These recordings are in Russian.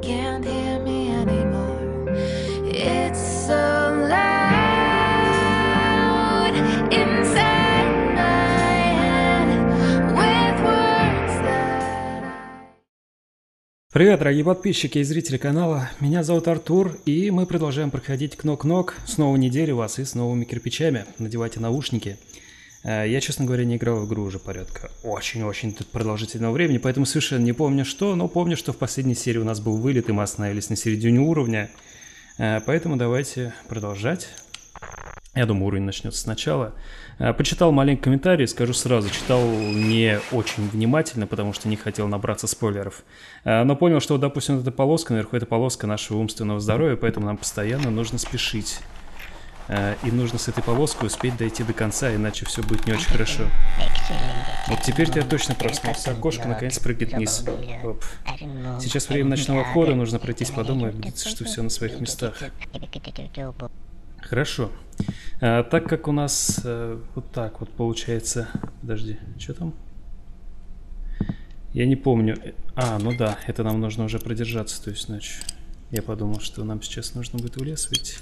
can't hear me anymore. It's so loud inside my head with words that Привет, дорогие подписчики и зрители канала. Меня зовут Артур, и мы продолжаем проходить Knock-Knock. С новой недели вас и с новыми кирпичами. Надевайте наушники. Я, честно говоря, не играл в игру уже порядка очень-очень продолжительного времени, поэтому совершенно не помню что, но помню, что в последней серии у нас был вылет, и мы остановились на середине уровня. Поэтому давайте продолжать. Я думаю, уровень начнется сначала. Почитал маленький комментарий, скажу сразу, читал не очень внимательно, потому что не хотел набраться спойлеров. Но понял, что, допустим, эта полоска, наверху это полоска нашего умственного здоровья, поэтому нам постоянно нужно спешить. И нужно с этой полоской успеть дойти до конца, иначе все будет не очень хорошо. Вот теперь я точно проснулся. Окошко наконец прыгнет вниз. Оп. Сейчас время ночного хода, нужно пройтись по дому и убедиться, что все на своих местах. Хорошо. Так как у нас вот так вот получается... Подожди, что там? Я не помню. Ну да, это нам нужно уже продержаться, то есть ночь. Я подумал, что нам сейчас нужно будет в лес выйти.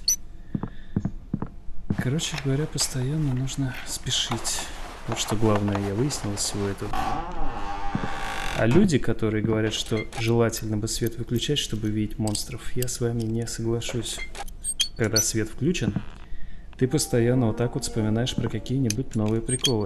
Короче говоря, постоянно нужно спешить. Вот что главное я выяснил из всего этого. А люди, которые говорят, что желательно бы свет выключать, чтобы видеть монстров, я с вами не соглашусь. Когда свет включен, ты постоянно вот так вот вспоминаешь про какие-нибудь новые приколы.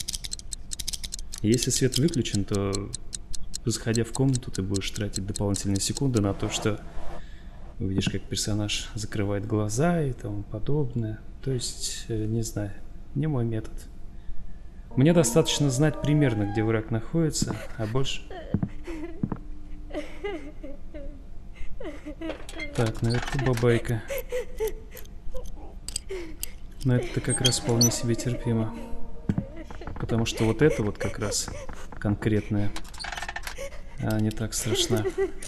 Если свет выключен, то, заходя в комнату, ты будешь тратить дополнительные секунды на то, что увидишь, как персонаж закрывает глаза и тому подобное. То есть, не знаю, не мой метод. Мне достаточно знать примерно, где враг находится, а больше... Так, ну это бабайка. Но это как раз вполне себе терпимо. Потому что вот это вот как раз конкретное, не так страшно.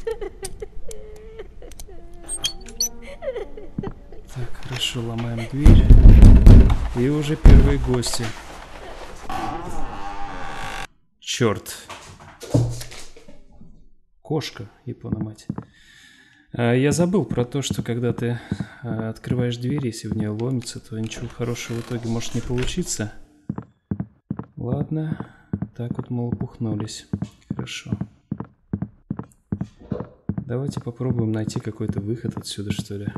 Так, хорошо, ломаем дверь. И уже первые гости. Черт. Кошка, япона мать. Я забыл про то, что когда ты открываешь дверь, если в нее ломится, то ничего хорошего в итоге может не получиться. Ладно, так вот мы лопухнулись. Хорошо. Давайте попробуем найти какой-то выход отсюда, что ли.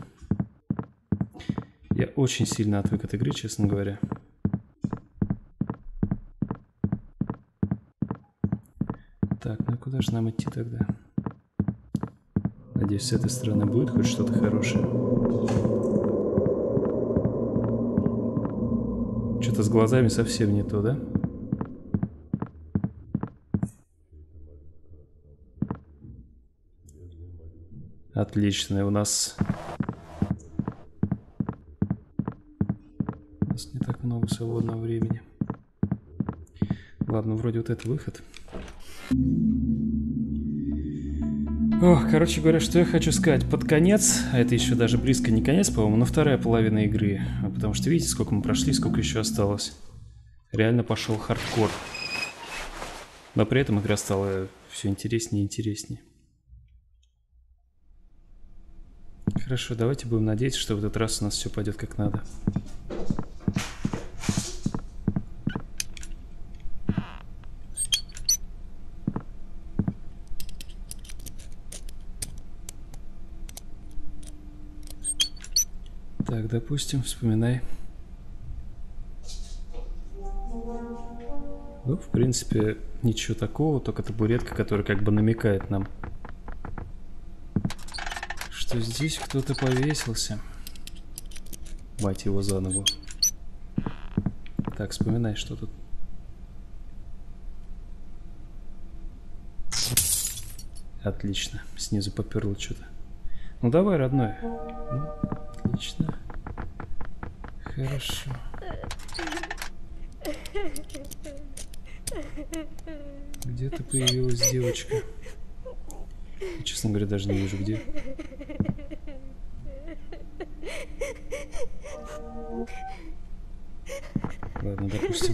Я очень сильно отвык от игры, честно говоря. Так, ну куда же нам идти тогда? Надеюсь, с этой стороны будет хоть что-то хорошее. Что-то с глазами совсем не то, да? Отлично, у нас не так много свободного времени. Ладно, вроде вот это выход. Короче говоря, что я хочу сказать. Под конец, а это еще даже близко не конец, по-моему, но вторая половина игры. Потому что видите, сколько мы прошли, сколько еще осталось. Реально пошел хардкор. Но при этом игра стала все интереснее и интереснее. Хорошо, давайте будем надеяться, что в этот раз у нас все пойдет как надо. Так, допустим, вспоминай. Ну, в принципе, ничего такого, только табуретка, которая как бы намекает нам, что здесь кто-то повесился. Мать его за ногу. Так, вспоминай, что тут. Отлично, снизу поперло что-то. Ну давай, родной. Ну, отлично. Хорошо. Где-то появилась девочка. Я, честно говоря, даже не вижу, где. Ладно, допустим.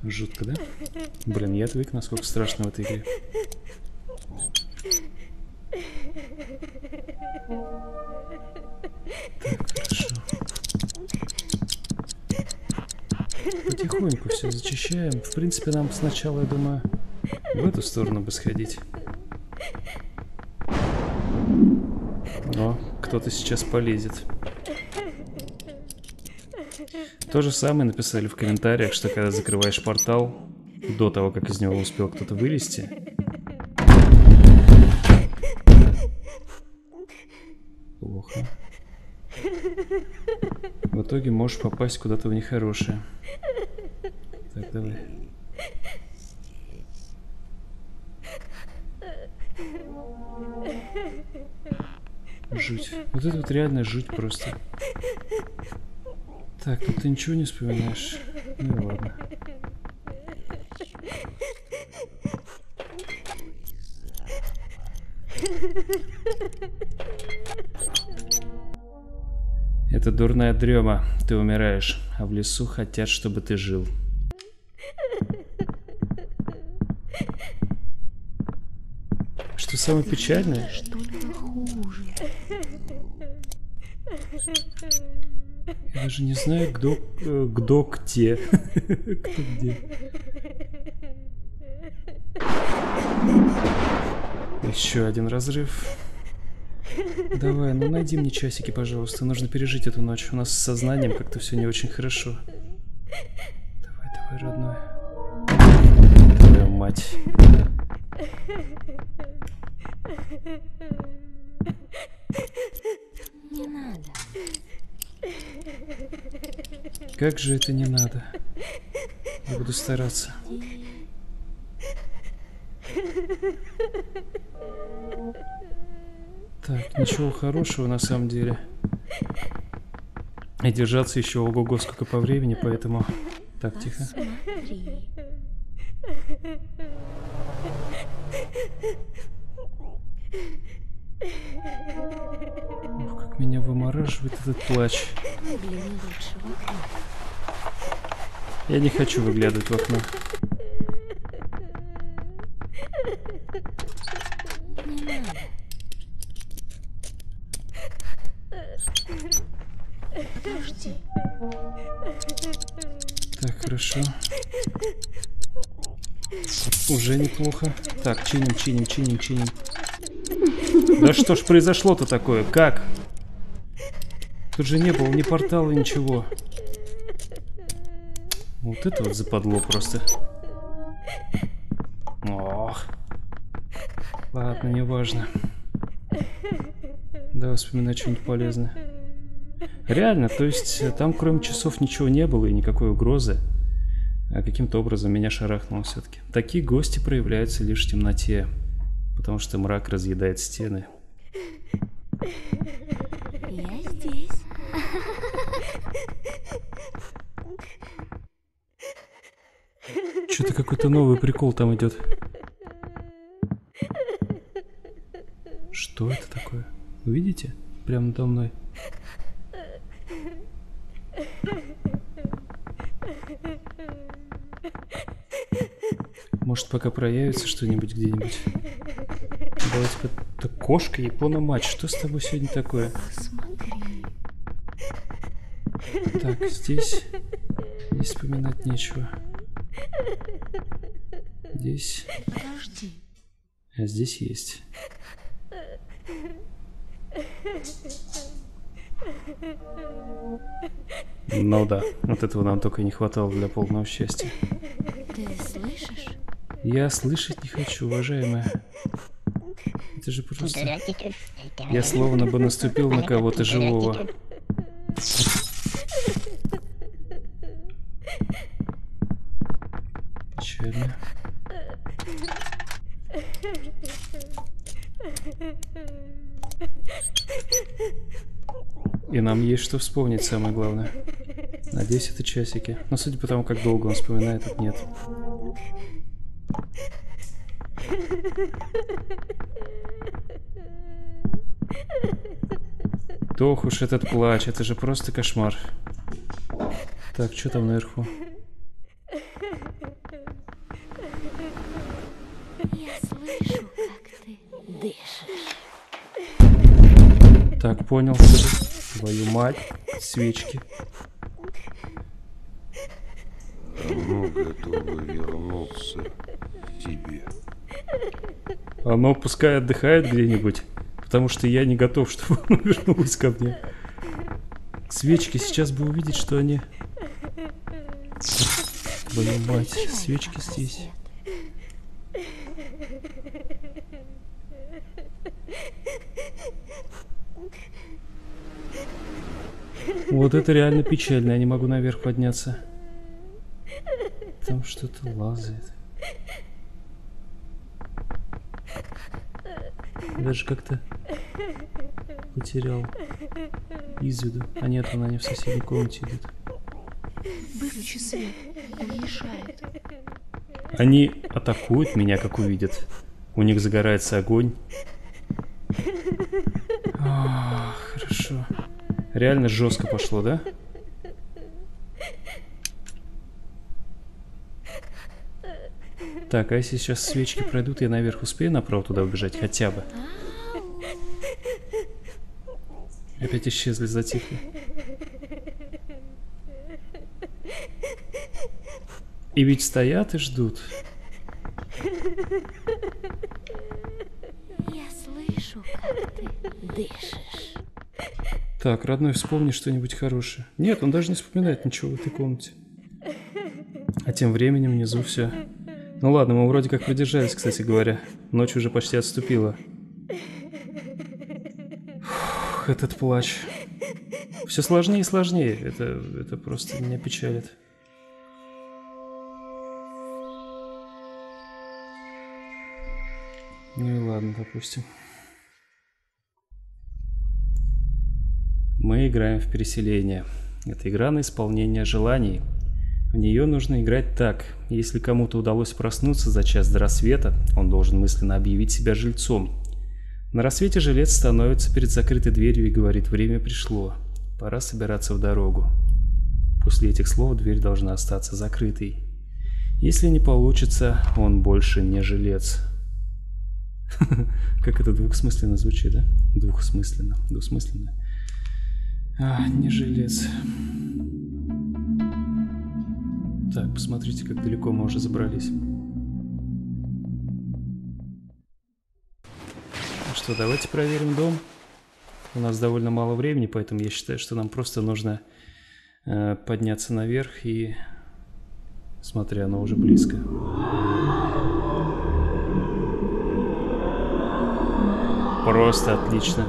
Жутко, да? Блин, я отвык, насколько страшно в этой игре. Так, хорошо. Потихоньку все зачищаем. В принципе, нам сначала, я думаю, в эту сторону бы сходить. О, кто-то сейчас полезет. То же самое написали в комментариях, что когда закрываешь портал, до того, как из него успел кто-то вылезти, плохо. В итоге можешь попасть куда-то в нехорошее. Так, давай. Жуть. Вот это вот реально жуть просто. Так, тут ты ничего не вспоминаешь? Ну ладно. Это дурная дрема. Ты умираешь, а в лесу хотят, чтобы ты жил. Что самое печальное? Я даже не знаю, кто где. Кто где. Еще один разрыв. Давай, ну найди мне часики, пожалуйста. Нужно пережить эту ночь. У нас с сознанием как-то все не очень хорошо. Давай, давай, родной. Твою мать. Не надо. Как же это не надо? Я буду стараться. Так, ничего хорошего на самом деле. И держаться еще ого-го сколько по времени, поэтому... Так, тихо. Смотри. Ох, как меня вымораживает этот плач. Выгляни лучше в окно. Я не хочу выглядывать в окно. Не надо. Подожди. Так, хорошо. Уже неплохо. Так, чиним, чиним, чиним, чиним. Да что ж произошло-то такое? Как? Тут же не было ни портала, ничего. Вот это вот западло просто. Ох. Ладно, не важно. Давай вспоминать что-нибудь полезное. Реально, то есть там кроме часов ничего не было и никакой угрозы. А каким-то образом меня шарахнуло все-таки. Такие гости проявляются лишь в темноте. Потому что мрак разъедает стены. Я здесь. Что-то какой-то новый прикол там идет. Что это такое? Вы видите? Прямо надо мной. Может, пока проявится что-нибудь где-нибудь. Давайте это кошка Япона-мать. Что с тобой сегодня такое? Смотри. Так, здесь вспоминать нечего. Здесь. Подожди. А здесь есть. Ну да, вот этого нам только не хватало для полного счастья. Ты слышишь? Я слышать не хочу, уважаемая. Это же просто... Я словно бы наступил на кого-то живого. Печально. И нам есть что вспомнить, самое главное. Надеюсь, это часики. Но судя по тому, как долго он вспоминает, это нет. Ох уж этот плач, это же просто кошмар. Так, что там наверху? Так, понял. Твою мать. Свечки. Оно готово вернуться к тебе. Оно пускай отдыхает где-нибудь, потому что я не готов, чтобы оно вернулось ко мне. Свечки, сейчас бы увидеть, что они... Твою мать, свечки здесь. Вот это реально печально, я не могу наверх подняться. Там что-то лазает. Даже как-то потерял из виду. А нет, они в соседней комнате идут. Выключи свет, он мешает. Они атакуют меня, как увидят. У них загорается огонь. Хорошо. Реально жестко пошло, да? Так, а если сейчас свечки пройдут, я наверх успею направо туда убежать хотя бы? Опять исчезли, затихли. И ведь стоят и ждут. Я слышу, как ты дышишь. Так, родной, вспомни что-нибудь хорошее. Нет, он даже не вспоминает ничего в этой комнате. А тем временем внизу все. Ну ладно, мы вроде как продержались, кстати говоря. Ночь уже почти отступила. Фух, этот плач. Все сложнее и сложнее. Это просто меня печалит. Ну и ладно, допустим. Мы играем в переселение. Это игра на исполнение желаний. В нее нужно играть так. Если кому-то удалось проснуться за час до рассвета, он должен мысленно объявить себя жильцом. На рассвете жилец становится перед закрытой дверью и говорит: «Время пришло. Пора собираться в дорогу». После этих слов дверь должна остаться закрытой. Если не получится, он больше не жилец. Как это двухсмысленно звучит, да? Двухсмысленно. Не жилец. Так, посмотрите, как далеко мы уже забрались. Что, давайте проверим дом. У нас довольно мало времени, поэтому я считаю, что нам просто нужно подняться наверх и... Смотри, оно уже близко. Просто отлично.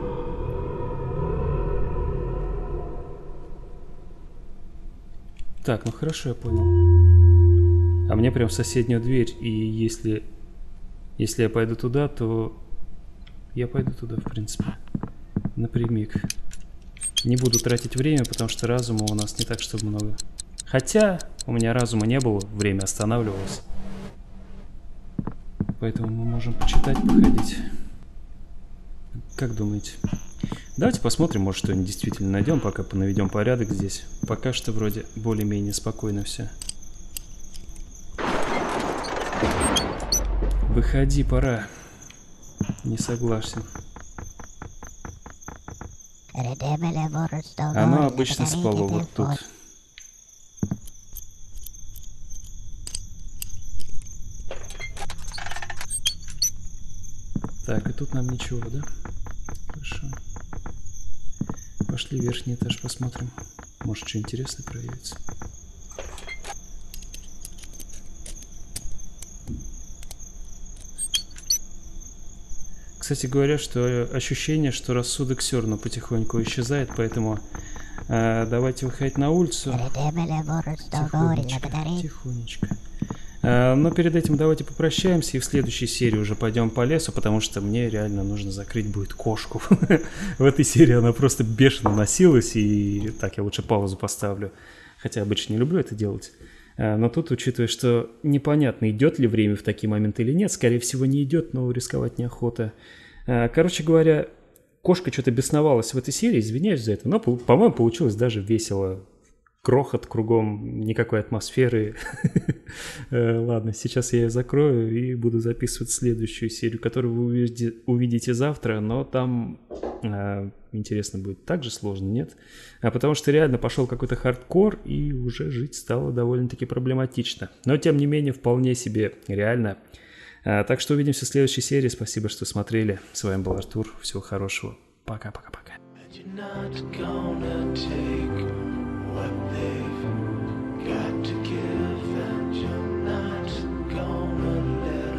Так, ну хорошо, я понял. А мне прям в соседнюю дверь, и если я пойду туда, то я пойду туда, в принципе, напрямик. Не буду тратить время, потому что разума у нас не так, чтобы много. Хотя у меня разума не было, время останавливалось. Поэтому мы можем почитать, походить. Как думаете? Давайте посмотрим, может, что-нибудь действительно найдем, пока наведем порядок здесь. Пока что вроде более-менее спокойно все. Выходи, пора. Не согласен. Оно обычно спало вот тут. Так, и тут нам ничего, да? Хорошо. Пошли в верхний этаж посмотрим. Может, что интересное проявится. Кстати говоря, что ощущение, что рассудок все равно потихоньку исчезает, поэтому давайте выходить на улицу. Тихонечко. Но перед этим давайте попрощаемся и в следующей серии уже пойдем по лесу, потому что мне реально нужно закрыть будет кошку. В этой серии она просто бешено носилась, и так, я лучше паузу поставлю, хотя обычно не люблю это делать. Но тут, учитывая, что непонятно, идет ли время в такие моменты или нет, скорее всего не идет, но рисковать неохота. Короче говоря, кошка что-то бесновалась в этой серии, извиняюсь за это, но, по-моему, получилось даже весело. Крохот кругом, никакой атмосферы. Ладно, сейчас я ее закрою и буду записывать следующую серию, которую вы увидите завтра, но там, интересно, будет так же сложно, нет? Потому что реально пошел какой-то хардкор, и уже жить стало довольно-таки проблематично. Но, тем не менее, вполне себе реально. Так что увидимся в следующей серии. Спасибо, что смотрели. С вами был Артур. Всего хорошего. Пока-пока-пока. You're not gonna take what they've got to give, and you're not gonna let